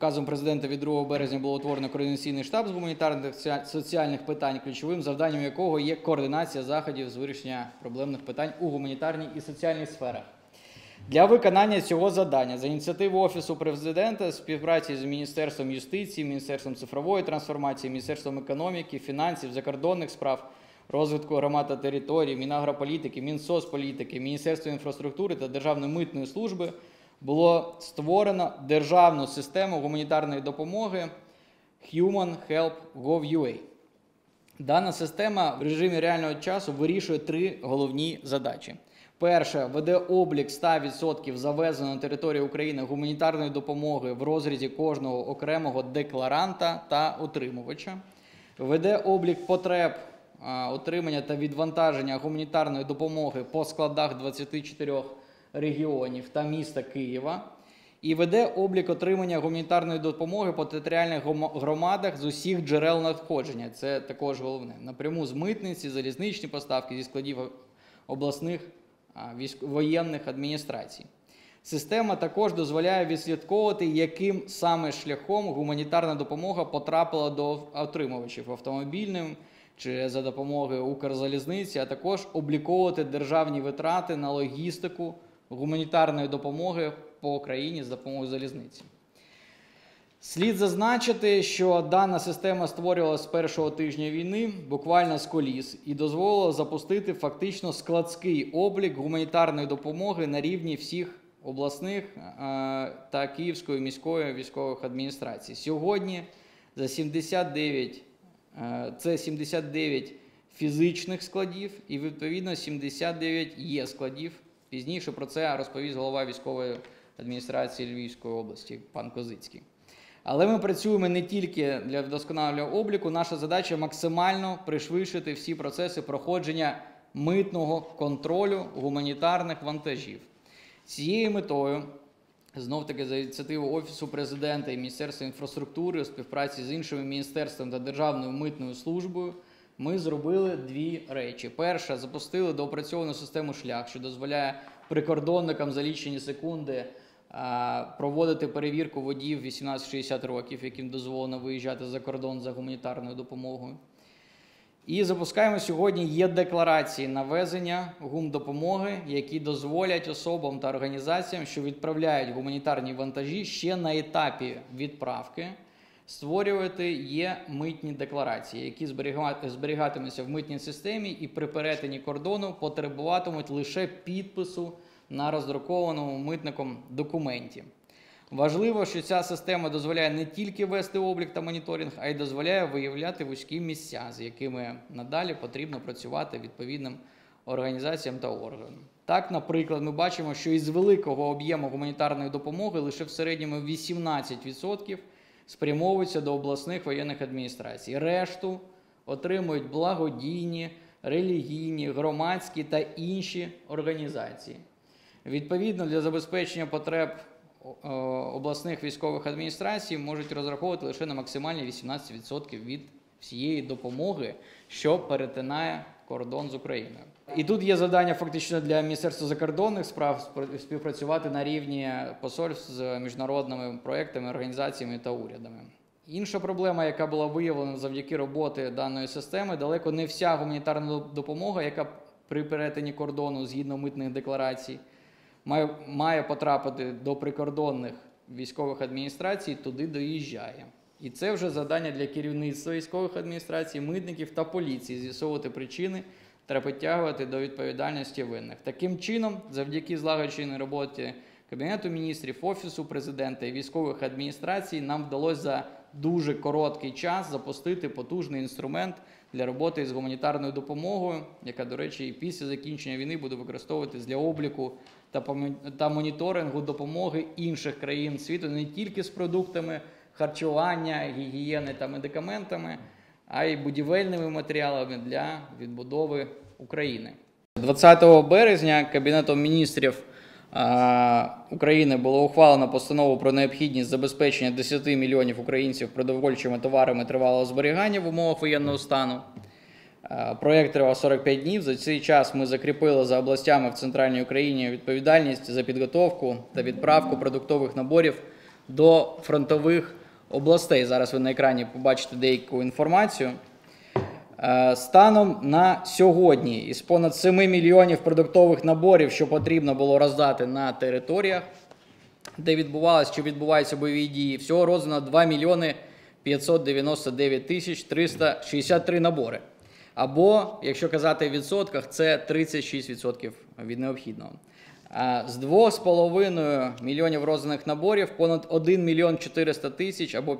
Указом президента від 2 березня було утворено координаційний штаб з гуманітарних та соціальних питань, ключовим завданням якого є координація заходів з вирішення проблемних питань у гуманітарній і соціальній сферах. Для виконання цього завдання за ініціативи Офісу президента, співпраці з Міністерством юстиції, Міністерством цифрової трансформації, Міністерством економіки, фінансів, закордонних справ, розвитку громад та територій, Мінагрополітики, Мінсоцполітики, Міністерства інфраструктури та Державної митної служби було створено державну систему гуманітарної допомоги Human Help Gov.ua. Дана система в режимі реального часу вирішує 3 головні задачі. Перше, веде облік 100% завезеної на територію України гуманітарної допомоги в розрізі кожного окремого декларанта та отримувача. Веде облік потреб отримання та відвантаження гуманітарної допомоги по складах 24 регіонів та міста Києва. І веде облік отримання гуманітарної допомоги по територіальних громадах з усіх джерел надходження. Це також головне. Напряму з митниці, залізничні поставки зі складів обласних воєнних адміністрацій. Система також дозволяє відслідковувати, яким саме шляхом гуманітарна допомога потрапила до отримувачів автомобільним чи за допомогою Укрзалізниці, а також обліковувати державні витрати на логістику гуманітарної допомоги по країні з допомогою залізниці. Слід зазначити, що дана система створювалася з першого тижня війни, буквально з коліс, і дозволила запустити фактично складський облік гуманітарної допомоги на рівні всіх обласних та Київської міської військових адміністрацій. Сьогодні це 79 фізичних складів і, відповідно, 79 є складів. Пізніше про це розповість голова військової адміністрації Львівської області, пан Козицький. Але ми працюємо не тільки для вдосконалення обліку, наша задача максимально пришвидшити всі процеси проходження митного контролю гуманітарних вантажів. Цією метою, знов-таки за ініціативою Офісу президента і Міністерства інфраструктури у співпраці з іншими міністерствами та Державною митною службою, ми зробили 2 речі. Перша, запустили доопрацьовану систему «Шлях», що дозволяє прикордонникам за лічені секунди проводити перевірку водіїв 18-60 років, яким дозволено виїжджати за кордон за гуманітарною допомогою. І запускаємо сьогодні є-декларації на ввезення гумдопомоги, які дозволять особам та організаціям, що відправляють гуманітарні вантажі ще на етапі відправки, створювати є-митні декларації, які зберігатимуться в митній системі і при перетині кордону потребуватимуть лише підпису на роздрукованому митником документі. Важливо, що ця система дозволяє не тільки вести облік та моніторинг, а й дозволяє виявляти вузькі місця, з якими надалі потрібно працювати відповідним організаціям та органам. Так, наприклад, ми бачимо, що із великого об'єму гуманітарної допомоги лише в середньому 18% спрямовуються до обласних воєнних адміністрацій. Решту отримують благодійні, релігійні, громадські та інші організації. Відповідно, для забезпечення потреб обласних військових адміністрацій можуть розраховувати лише на максимальні 18% від всієї допомоги, що перетинає кордон з Україною. І тут є завдання фактично для Міністерства закордонних справ співпрацювати на рівні посольств з міжнародними проектами, організаціями та урядами. Інша проблема, яка була виявлена завдяки роботи даної системи, далеко не вся гуманітарна допомога, яка при перетині кордону згідно митних декларацій має потрапити до прикордонних військових адміністрацій, туди доїжджає. І це вже завдання для керівництва військових адміністрацій, митників та поліції – з'ясовувати причини та притягувати до відповідальності винних. Таким чином, завдяки злагодженій роботі Кабінету міністрів, Офісу президента і військових адміністрацій нам вдалося за дуже короткий час запустити потужний інструмент для роботи з гуманітарною допомогою, яка, до речі, і після закінчення війни буде використовуватись для обліку та моніторингу допомоги інших країн світу не тільки з продуктами харчування, гігієни та медикаментами, а й будівельними матеріалами для відбудови України. 20 березня Кабінетом міністрів України було ухвалено постанову про необхідність забезпечення 10 мільйонів українців продовольчими товарами тривалого зберігання в умовах воєнного стану. Проєкт тривав 45 днів. За цей час ми закріпили за областями в Центральній Україні відповідальність за підготовку та відправку продуктових наборів до фронтових областей. Зараз ви на екрані побачите деяку інформацію. Станом на сьогодні із понад 7 мільйонів продуктових наборів, що потрібно було роздати на територіях, де відбувалися чи відбуваються бойові дії, всього роздано 2 мільйони 599 тисяч 363 набори. Або, якщо казати в відсотках, це 36% від необхідного. З 2,5 мільйонів розданих наборів понад 1 мільйон 400 тисяч або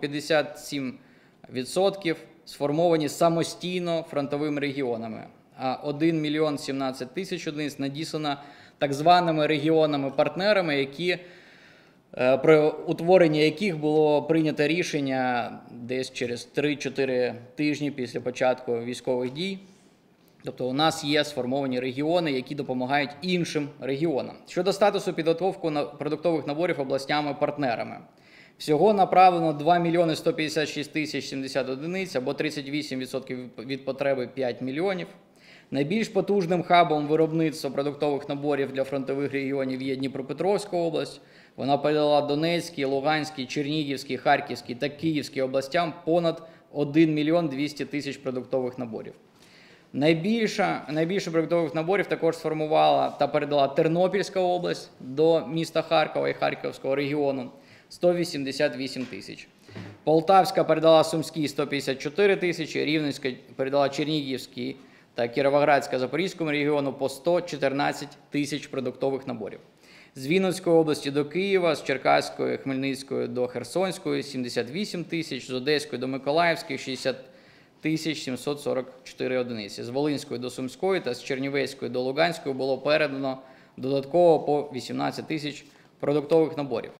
57% сформовані самостійно фронтовими регіонами, а 1 мільйон 17 тисяч одиниць надіслано так званими регіонами-партнерами, про утворення яких було прийнято рішення десь через 3-4 тижні після початку військових дій. Тобто у нас є сформовані регіони, які допомагають іншим регіонам. Щодо статусу підготовки продуктових наборів областями-партнерами. Всього направлено 2 мільйони 156 тисяч 70 одиниць, або 38% від потреби 5 мільйонів. Найбільш потужним хабом виробництва продуктових наборів для фронтових регіонів є Дніпропетровська область. Вона передала Донецькій, Луганській, Чернігівській, Харківській та Київській областям понад 1 мільйон 200 тисяч продуктових наборів. Найбільше продуктових наборів також сформувала та передала Тернопільська область до міста Харкова і Харківського регіону – 188 тисяч. Полтавська передала Сумській 154 тисячі, Рівненська передала Чернігівській та Кіровоградська Запорізькому регіону по 114 тисяч продуктових наборів. З Вінницької області до Києва, з Черкаської, Хмельницької до Херсонської – 78 тисяч, з Одеської до Миколаївської – 60 тисяч 744 одиниці. З Волинської до Сумської та з Чернівецької до Луганської було передано додатково по 18 тисяч продуктових наборів.